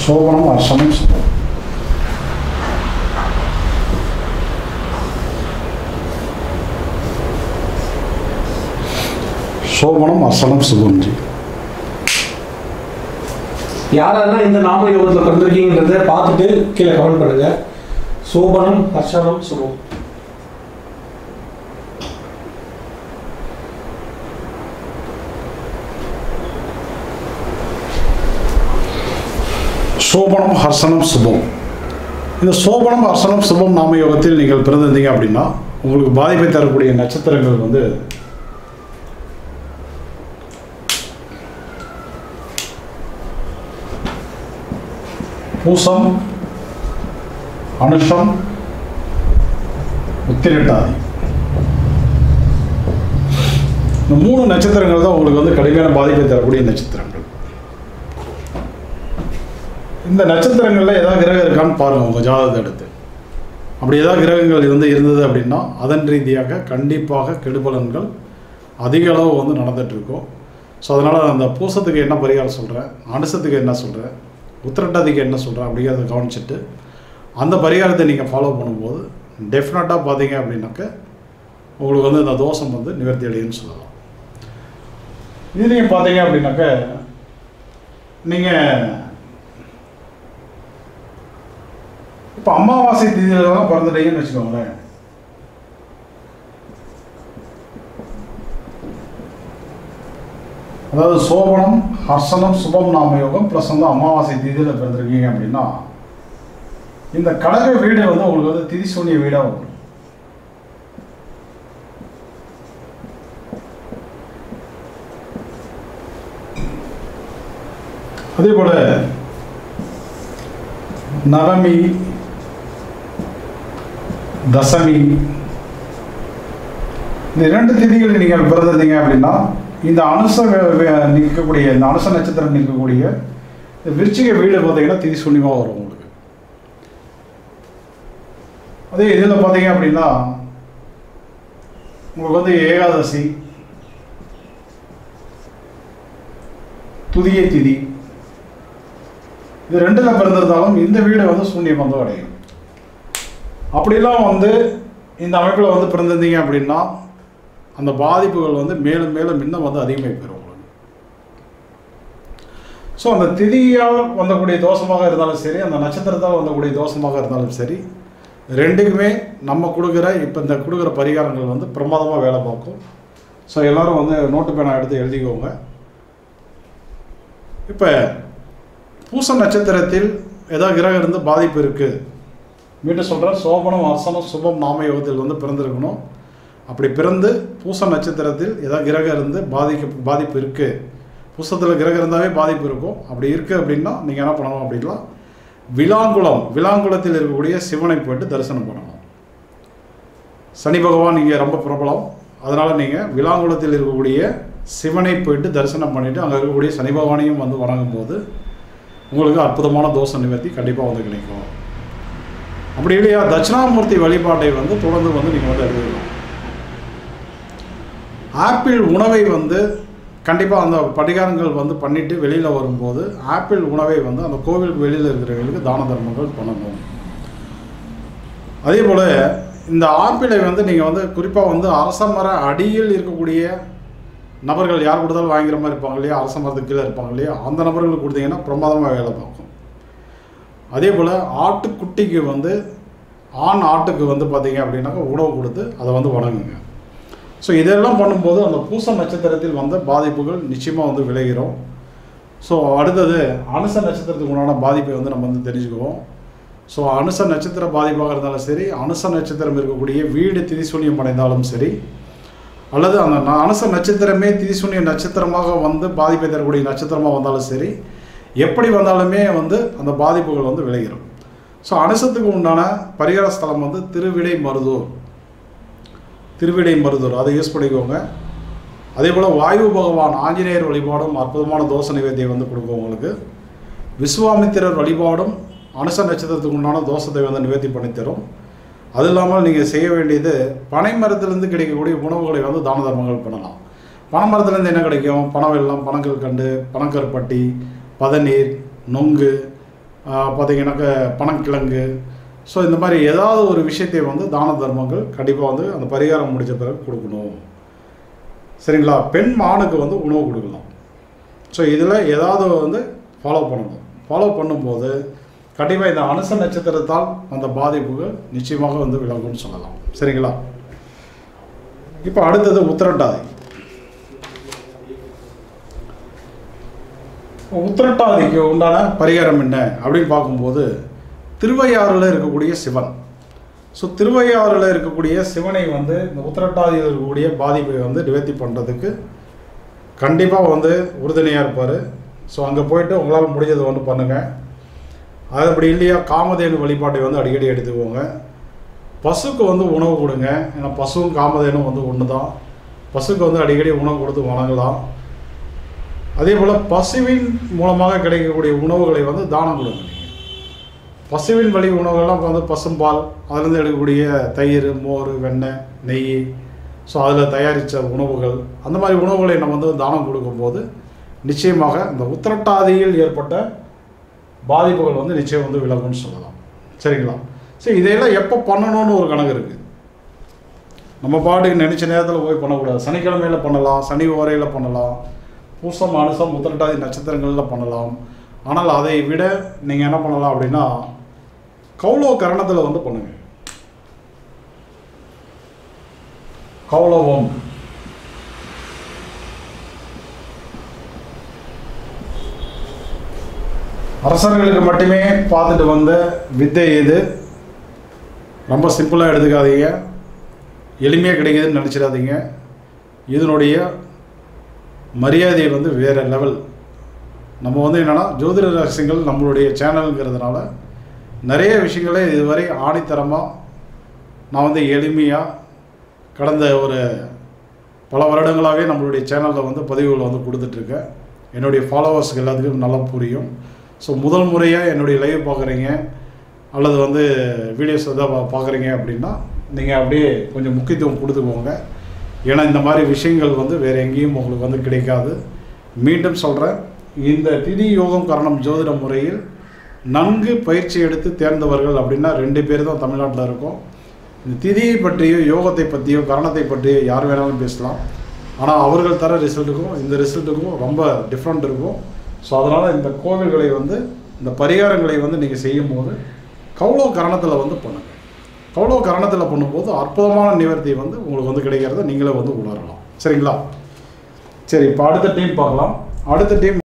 சோபனம் அர்ச்சனம் சுபம். சோபனம் அர்ச்சனம் சுபம் ஜி. யாரெல்லாம் இந்த நாம யோகத்தில் பிறந்திருக்கீங்கன்றத பார்த்துட்டு கீழே கமெண்ட் பண்ணுங்க. சோபனம் அர்ச்சனம் சுபம். சோபனம் ஹர்சனம் சுபம். இந்த சோபனம் ஹர்சனம் சுபம் நாம யோகத்தில் நீங்கள் பிறந்திருந்தீங்க அப்படின்னா உங்களுக்கு பாதிப்பை தரக்கூடிய நட்சத்திரங்கள் வந்து பூசம், அனுஷம், உத்திரட்டாதி. இந்த 3 நட்சத்திரங்கள் தான் உங்களுக்கு வந்து கடுமையான பாதிப்பை தரக்கூடிய நட்சத்திரங்கள். இந்த நட்சத்திரங்களில் ஏதாவது கிரகம் இருக்கான்னு பாருங்கள் உங்கள் ஜாதகத்தை எடுத்து. அப்படி ஏதாவது கிரகங்கள் வந்து இருந்தது அப்படின்னா அதன் ரீதியாக கண்டிப்பாக கெடுபலன்கள் அதிக அளவு வந்து நடந்துகிட்ருக்கோம். ஸோ அதனால் அந்த பூசத்துக்கு என்ன பரிகாரம் சொல்கிறேன், அனுசத்துக்கு என்ன சொல்கிறேன், உத்திரட்டாதிக்கு என்ன சொல்கிறேன் அப்படிங்கிறத கவனிச்சுட்டு அந்த பரிகாரத்தை நீங்கள் ஃபாலோ பண்ணும்போது டெஃபினட்டாக பார்த்தீங்க அப்படின்னாக்க உங்களுக்கு வந்து இந்த தோஷம் வந்து நிவர்த்தி அடையுன்னு சொல்லலாம். இது நீங்கள் பார்த்தீங்க அப்படின்னாக்க நீங்கள் இப்போ அமாவாசை தேதியில் தான் பிறந்துட்டீங்கன்னு வச்சுக்கோங்களேன். அதாவது சோபனம் ஹர்சனம் சுபம் நாம யோகம் ப்ளஸ் வந்து அமாவாசை தேதியில் பிறந்திருக்கீங்க அப்படின்னா இந்த கடக வீடு வந்து உங்களுக்கு வந்து திதிசூன்ய வீடாக வரும். அதே போல நவமி, தசமி இந்த 2 திதிகள் நீங்கள் பிறந்திருந்தீங்க அப்படின்னா இந்த அனுச நிற்கக்கூடிய இந்த அனுச நட்சத்திரம் நிற்கக்கூடிய இந்த விருச்சிக வீடு பார்த்தீங்கன்னா திதிசூன்யமாக வரும் உங்களுக்கு. அதே இதில் பார்த்தீங்க அப்படின்னா உங்களுக்கு வந்து ஏகாதசி, துதிய திதி இது 2ல் பிறந்திருந்தாலும் இந்த வீடு வந்து சூன்யம் வந்து அடையும். அப்படிலாம் வந்து இந்த அமைப்பில் வந்து பிறந்திருந்தீங்க அப்படின்னா அந்த பாதிப்புகள் வந்து மேலும் மேலும் இன்னும் வந்து அதிகமாக பெறும் உங்களுக்கு. ஸோ அந்த திதியால் வந்தக்கூடிய தோஷமாக இருந்தாலும் சரி, அந்த நட்சத்திரத்தால் வந்தக்கூடிய தோஷமாக இருந்தாலும் சரி, 2க்குமே நம்ம கொடுக்குற இப்போ இந்த கொடுக்குற பரிகாரங்கள் வந்து பிரமாதமாக வேலை பார்க்கும். ஸோ எல்லோரும் வந்து நோட்டு பேனா எடுத்து எழுதிக்கோங்க. இப்போ பூச நட்சத்திரத்தில் ஏதாவது கிரகம் இருந்து பாதிப்பு இருக்குது, மீண்டும் சொல்கிறேன், சோபனம் அர்ச்சனம் சுபம் நாம யோகத்தில் வந்து பிறந்திருக்கணும். அப்படி பிறந்து பூச நட்சத்திரத்தில் ஏதாவது கிரகம் இருந்து பாதிப்பு இருக்குது, பூசத்தில் கிரகம் இருந்தாவே பாதிப்பு இருக்கும். அப்படி இருக்குது அப்படின்னா நீங்கள் என்ன பண்ணணும் அப்படின்னா விளாங்குளத்தில் இருக்கக்கூடிய சிவனை போய்ட்டு தரிசனம் பண்ணணும். சனி பகவான் இங்கே ரொம்ப பிரபலம், அதனால் நீங்கள் விளாங்குளத்தில் இருக்கக்கூடிய சிவனை போய்ட்டு தரிசனம் பண்ணிவிட்டு அங்கே இருக்கக்கூடிய சனி பகவானையும் வந்து வணங்கும் போது உங்களுக்கு அற்புதமான தோஷ நிவர்த்தி கண்டிப்பாக வந்து கிடைக்கும். அப்படி இல்லையா தட்சிணாமூர்த்தி வழிபாட்டை வந்து தொடர்ந்து வந்து நீங்கள் வந்து எழுதலாம். ஆப்பிள் உணவை வந்து கண்டிப்பாக அந்த பரிகாரங்கள் வந்து பண்ணிவிட்டு வெளியில் வரும்போது ஆப்பிள் உணவை வந்து அந்த கோவிலுக்கு வெளியில் இருக்கிறவங்களுக்கு தான தர்மங்கள் பண்ணணும். அதே போல் இந்த ஆப்பிளை வந்து நீங்கள் வந்து குறிப்பாக வந்து அரச மர அடியில் இருக்கக்கூடிய நபர்கள் யார் கொடுத்தாலும் வாங்கிற மாதிரி இருப்பாங்க இல்லையா, அரச மரத்துக்கு கீழே இருப்பாங்க இல்லையா, அந்த நபர்களுக்கு கொடுத்தீங்கன்னா பிரமாதமாக வேலை பார்க்கும். அதே போல் ஆட்டுக்குட்டிக்கு வந்து ஆண் ஆட்டுக்கு வந்து பார்த்தீங்க அப்படின்னாக்கா உணவு கொடுத்து அதை வந்து வணங்குங்க. ஸோ இதெல்லாம் பண்ணும்போது அந்த பூச நட்சத்திரத்தில் வந்த பாதிப்புகள் நிச்சயமாக வந்து விளைகிறோம். ஸோ அடுத்தது அனுச நட்சத்திரத்துக்கு உண்டான பாதிப்பை வந்து நம்ம வந்து தெரிஞ்சுக்குவோம். ஸோ அனுச நட்சத்திர பாதிப்பாக இருந்தாலும் சரி, அனுச நட்சத்திரம் இருக்கக்கூடிய வீடு திதிசூன்யம் அடைந்தாலும் சரி, அல்லது அந்த அனுச நட்சத்திரமே திதிசூன்ய நட்சத்திரமாக வந்து பாதிப்பை தரக்கூடிய நட்சத்திரமாக வந்தாலும் சரி, எப்படி வந்தாலுமே வந்து அந்த பாதிப்புகள் வந்து விளைகிறோம். ஸோ அனுசத்துக்கு உண்டான பரிகார ஸ்தலம் வந்து திருவிடை மருதூர் அதை யூஸ் பண்ணிக்கோங்க. அதே போல் வாயு பகவான் ஆஞ்சநேயர் வழிபாடும் அற்புதமான தோஷ நிவர்த்தியை வந்து கொடுக்கும் உங்களுக்கு. விஸ்வாமித்திரர் வழிபாடும் அனுச நட்சத்திரத்துக்கு உண்டான தோஷத்தை வந்து நிவர்த்தி பண்ணித்தரும். அது இல்லாமல் நீங்கள் செய்ய வேண்டியது பனை மரத்திலிருந்து கிடைக்கக்கூடிய உணவுகளை வந்து தான தர்மங்கள் பண்ணலாம். பனை மரத்துலேருந்து என்ன கிடைக்கும்? பனவெல்லம், பனங்கற்கண்டு, பனங்கருப்பட்டி, பதநீர், நொங்கு, பார்த்திங்கனாக்க பனங்கிழங்கு. ஸோ இந்த மாதிரி ஏதாவது ஒரு விஷயத்தை வந்து தான தர்மங்கள் கண்டிப்பாக வந்து அந்த பரிகாரம் முடித்த பிறகு கொடுக்கணும். சரிங்களா? பெண் மானுக்கு வந்து உணவு கொடுக்கலாம். ஸோ இதில் ஏதாவது வந்து ஃபாலோ பண்ணணும். ஃபாலோ பண்ணும்போது கண்டிப்பாக இந்த அனுச நட்சத்திரத்தால் அந்த பாதிப்புகள் நிச்சயமாக வந்து விலகும்னு சொல்லலாம். சரிங்களா? இப்போ அடுத்தது உத்திரட்டாதி. உத்திரட்டாதிக்கு உண்டான பரிகாரம் என்ன அப்படின்னு பார்க்கும்போது திருவையாறில் இருக்கக்கூடிய சிவன். ஸோ திருவையாறில் இருக்கக்கூடிய சிவனை வந்து இந்த உத்திரட்டாதியில் இருக்கக்கூடிய பாதிப்பை வந்து நிவர்த்தி பண்ணுறதுக்கு கண்டிப்பாக வந்து உறுதுணையாக இருப்பார். ஸோ அங்கே போயிட்டு உங்களால் முடிஞ்சதை வந்து பண்ணுங்கள். அது அப்படி இல்லையா, காமதேனு வழிபாட்டை வந்து அடிக்கடி எடுத்துக்கோங்க. பசுக்கு வந்து உணவு கொடுங்க. ஏன்னா பசுவும் காமதேனும் வந்து ஒன்று தான். பசுக்கு வந்து அடிக்கடி உணவு கொடுத்து வணங்கலாம். அதே போல் பசுவின் மூலமாக கிடைக்கக்கூடிய உணவுகளை வந்து தானம் கொடுங்க. பசுவின் வழி உணவுகள்லாம் வந்து பசும்பால், அதுலேருந்து எடுக்கக்கூடிய தயிர், மோர், வெண்ணெய், நெய், ஸோ அதில் தயாரித்த உணவுகள், அந்த மாதிரி உணவுகளை நம்ம வந்து தானம் கொடுக்கும்போது நிச்சயமாக இந்த உத்திரட்டாதியில் ஏற்பட்ட பாதிப்புகள் வந்து நிச்சயம் வந்து விலகும்னு சொல்லலாம். சரிங்களா? சரி, இதையெல்லாம் எப்போ பண்ணணும்னு ஒரு கணக்கு இருக்குது. நம்ம பாட்டுக்கு நினச்ச நேரத்தில் போய் பண்ணக்கூடாது. சனிக்கிழமையில் பண்ணலாம், சனி ஓரையில் பண்ணலாம், பூசம், அனுசம், உத்திரட்டாதி நட்சத்திரங்களில் பண்ணலாம். ஆனால் அதை விட நீங்கள் என்ன பண்ணலாம் அப்படின்னா கௌளவ கரணத்தில் வந்து பண்ணுங்கள். கௌளவம் அரசர்களுக்கு மட்டுமே பார்த்துட்டு வந்த வித்தை இது. ரொம்ப சிம்பிளாக எடுத்துக்காதீங்க, எளிமையாக கிடைக்குதுன்னு நினச்சிடாதீங்க. இதனுடைய மரியாதை வந்து வேறு லெவல். நம்ம வந்து என்னென்னா ஜோதிட ரகசியங்கள் நம்மளுடைய சேனலுங்கிறதுனால நிறைய விஷயங்களே இதுவரை ஆணித்தரமாக நான் வந்து எளிமையாக கடந்த ஒரு பல வருடங்களாகவே நம்மளுடைய சேனலில் வந்து பதிவுகளை வந்து கொடுத்துட்ருக்கேன். என்னுடைய ஃபாலோவர்ஸுக்கு எல்லாத்துக்கும் நல்லா புரியும். ஸோ முதல் முறையாக என்னுடைய லைவ் பார்க்குறீங்க அல்லது வந்து வீடியோஸ் எதாவது பார்க்குறீங்க அப்படின்னா நீங்கள் அப்படியே கொஞ்சம் முக்கியத்துவம் கொடுத்துக்கோங்க. ஏன்னா இந்த மாதிரி விஷயங்கள் வந்து வேறு எங்கேயும் உங்களுக்கு வந்து கிடைக்காது. மீண்டும் சொல்கிறேன், இந்த திதி யோகம் கரணம் ஜோதிட முறையில் நன்கு பயிற்சி எடுத்து தேர்ந்தவர்கள் அப்படின்னா 2 பேர் தான் தமிழ்நாட்டில் இருக்கோம். இந்த திதியை பற்றியோ யோகத்தை பற்றியோ கரணத்தை பற்றியோ யார் வேணாலும் பேசலாம். ஆனால் அவர்கள் தர ரிசல்ட்டுக்கும் இந்த ரிசல்ட்டுக்கும் ரொம்ப டிஃப்ரெண்ட் இருக்கும். ஸோ அதனால் இந்த கோவில்களை வந்து இந்த பரிகாரங்களை வந்து நீங்கள் செய்யும்போது கௌளவ கரணத்தில் வந்து பண்ணுங்கள். கௌளவ கரணத்தில் பண்ணும்போது அற்புதமான நிவர்த்தி வந்து உங்களுக்கு வந்து கிடைக்கிறத நீங்களே வந்து உணரலாம். சரிங்களா? சரி, இப்போ அடுத்த டீம் பார்க்கலாம். அடுத்த டீம்